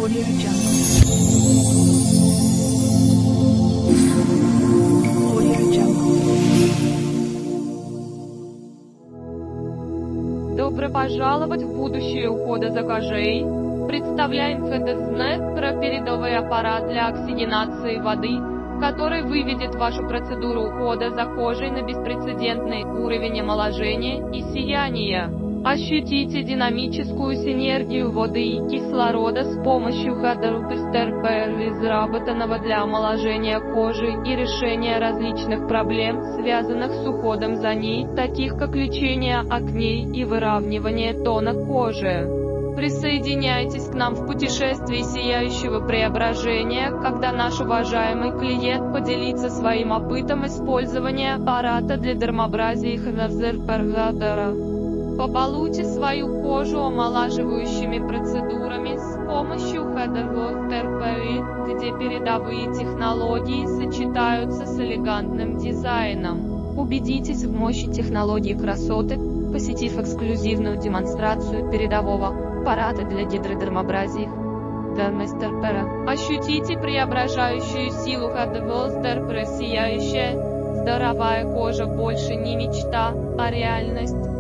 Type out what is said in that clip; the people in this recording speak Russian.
Audio Jungle. Audio Jungle. Добро пожаловать в будущее ухода за кожей. Представляем ХДСНет передовой аппарат для оксигенации воды, который выведет вашу процедуру ухода за кожей на беспрецедентный уровень омоложения и сияния. Ощутите динамическую синергию воды и кислорода с помощью ХДСНет, разработанного для омоложения кожи и решения различных проблем, связанных с уходом за ней, таких как лечение акне и выравнивание тона кожи. Присоединяйтесь к нам в путешествии сияющего преображения, когда наш уважаемый клиент поделится своим опытом использования аппарата для дермабразии ХДСНет. Побалуйте свою кожу омолаживающими процедурами с помощью ХДСНет, где передовые технологии сочетаются с элегантным дизайном. Убедитесь в мощи технологии красоты, посетив эксклюзивную демонстрацию передового аппарата для гидродермабразии ХДСНет. Ощутите преображающую силу ХДСНет, сияющая, здоровая кожа больше не мечта, а реальность.